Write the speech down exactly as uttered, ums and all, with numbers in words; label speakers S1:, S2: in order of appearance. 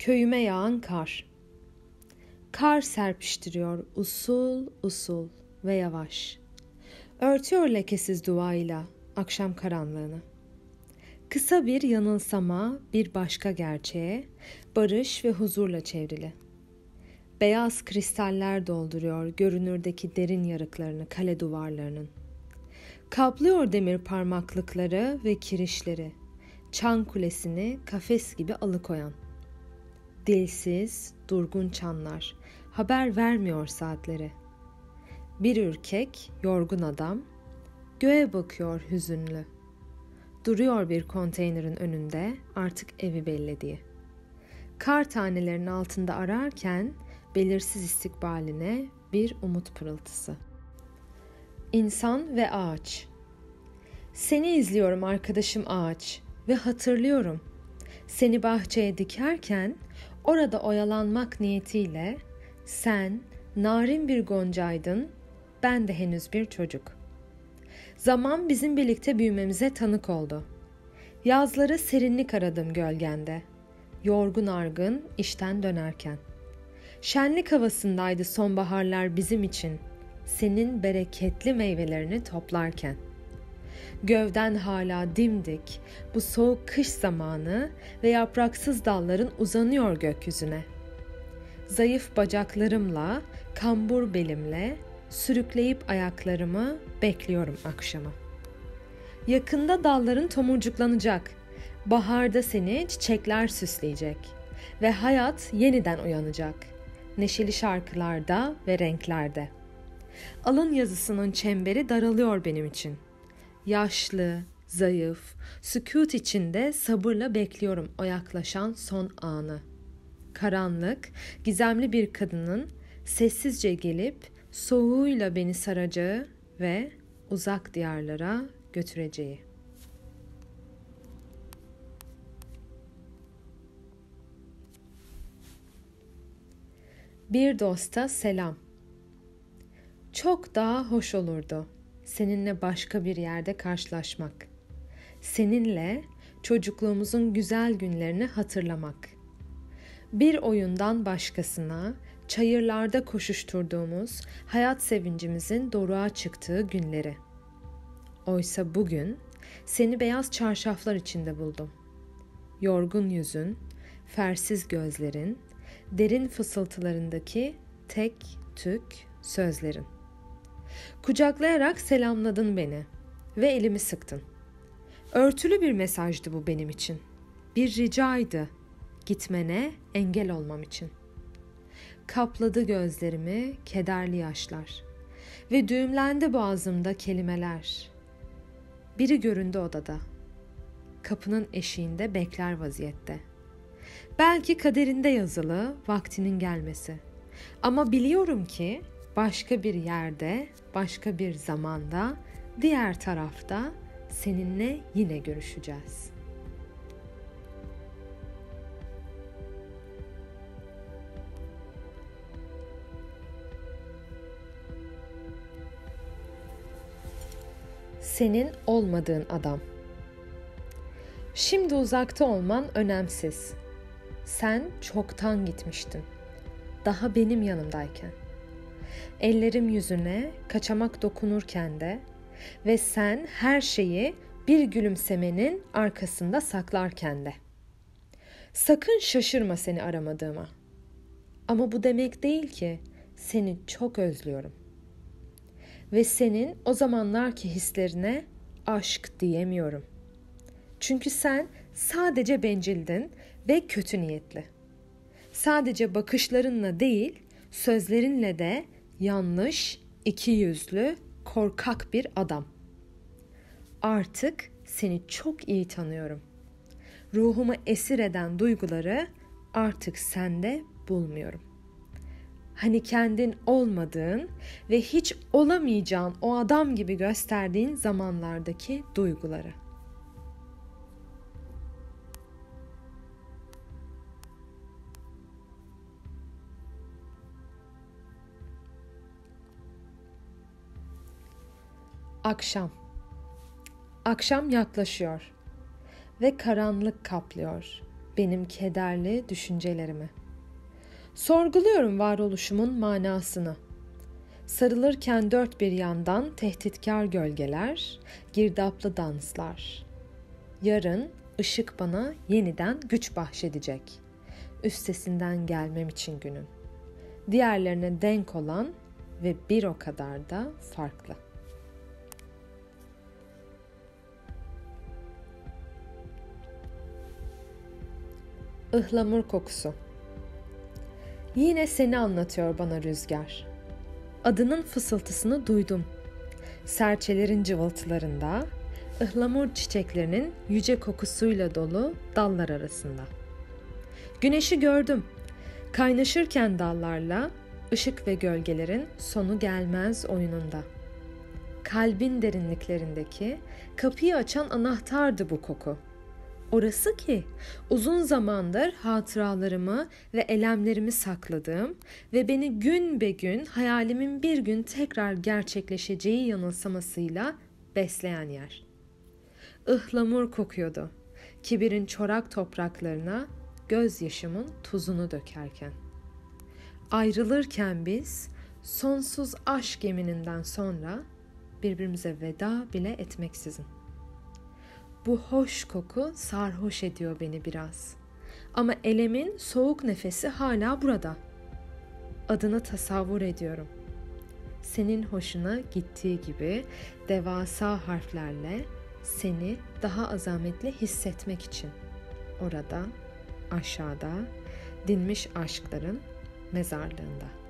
S1: Köyüme yağan kar. Kar serpiştiriyor usul usul ve yavaş. Örtüyor lekesiz duayla akşam karanlığını. Kısa bir yanılsama bir başka gerçeğe, barış ve huzurla çevrili. Beyaz kristaller dolduruyor görünürdeki derin yarıklarını kale duvarlarının. Kaplıyor demir parmaklıkları ve kirişleri, çan kulesini kafes gibi alıkoyan. Dilsiz, durgun çanlar, haber vermiyor saatleri. Bir ürkek, yorgun adam, göğe bakıyor hüzünlü. Duruyor bir konteynerin önünde artık evi bellediği. Kar tanelerinin altında ararken belirsiz istikbaline bir umut pırıltısı. İnsan ve ağaç. Seni izliyorum arkadaşım ağaç ve hatırlıyorum. Seni bahçeye dikerken orada oyalanmak niyetiyle sen narin bir goncaydın, ben de henüz bir çocuk. Zaman bizim birlikte büyümemize tanık oldu. Yazları serinlik aradım gölgende, yorgun argın işten dönerken. Şenlik havasındaydı sonbaharlar bizim için, senin bereketli meyvelerini toplarken. Gövden hala dimdik, bu soğuk kış zamanı ve yapraksız dalların uzanıyor gökyüzüne. Zayıf bacaklarımla, kambur belimle, sürükleyip ayaklarımı bekliyorum akşama. Yakında dalların tomurcuklanacak, baharda seni çiçekler süsleyecek ve hayat yeniden uyanacak, neşeli şarkılarda ve renklerde. Alın yazısının çemberi daralıyor benim için. Yaşlı, zayıf, sükût içinde sabırla bekliyorum o yaklaşan son anı. Karanlık, gizemli bir kadının sessizce gelip soğuğuyla beni saracağı ve uzak diyarlara götüreceği. Bir dosta selam. Çok daha hoş olurdu seninle başka bir yerde karşılaşmak. Seninle çocukluğumuzun güzel günlerini hatırlamak. Bir oyundan başkasına çayırlarda koşuşturduğumuz hayat sevincimizin doruğa çıktığı günleri. Oysa bugün seni beyaz çarşaflar içinde buldum. Yorgun yüzün, fersiz gözlerin, derin fısıltılarındaki tek tük sözlerin. Kucaklayarak selamladın beni ve elimi sıktın. Örtülü bir mesajdı bu benim için. Bir ricaydı, gitmene engel olmam için. Kapladı gözlerimi kederli yaşlar ve düğümlendi boğazımda kelimeler. Biri göründü odada, kapının eşiğinde bekler vaziyette. Belki kaderinde yazılı vaktinin gelmesi. Ama biliyorum ki başka bir yerde, başka bir zamanda, diğer tarafta seninle yine görüşeceğiz. Senin olmadığın adam. Şimdi uzakta olman önemsiz. Sen çoktan gitmiştin. Daha benim yanımdayken. Ellerim yüzüne kaçamak dokunurken de ve sen her şeyi bir gülümsemenin arkasında saklarken de. Sakın şaşırma seni aramadığıma. Ama bu demek değil ki seni çok özlüyorum. Ve senin o zamanlarki hislerine aşk diyemiyorum. Çünkü sen sadece bencildin ve kötü niyetli. Sadece bakışlarınla değil, sözlerinle de yanlış, ikiyüzlü, korkak bir adam. Artık seni çok iyi tanıyorum. Ruhumu esir eden duyguları artık sende bulmuyorum. Hani kendin olmadığın ve hiç olamayacağın o adam gibi gösterdiğin zamanlardaki duyguları. Akşam. Akşam yaklaşıyor ve karanlık kaplıyor. benim kederli düşüncelerimi. Sorguluyorum varoluşumun manasını. Sarılırken dört bir yandan tehditkar gölgeler, girdaplı danslar. Yarın ışık bana yeniden güç bahşedecek. Üstesinden gelmem için günün. Diğerlerine denk olan ve bir o kadar da farklı. Ihlamur kokusu. Yine seni anlatıyor bana rüzgar. Adının fısıltısını duydum. Serçelerin cıvıltılarında, ıhlamur çiçeklerinin yüce kokusuyla dolu dallar arasında. Güneşi gördüm. Kaynaşırken dallarla, ışık ve gölgelerin sonu gelmez oyununda. Kalbin derinliklerindeki kapıyı açan anahtardı bu koku. Orası ki uzun zamandır hatıralarımı ve elemlerimi sakladığım ve beni gün be gün hayalimin bir gün tekrar gerçekleşeceği yanılsamasıyla besleyen yer. Ihlamur kokuyordu, kibirin çorak topraklarına gözyaşımın tuzunu dökerken. Ayrılırken biz sonsuz aşk gemininden sonra birbirimize veda bile etmeksizin. Bu hoş koku sarhoş ediyor beni biraz. Ama elemin soğuk nefesi hala burada. Adını tasavvur ediyorum. Senin hoşuna gittiği gibi devasa harflerle seni daha azametli hissetmek için. Orada, aşağıda, dinmiş aşkların mezarlığında.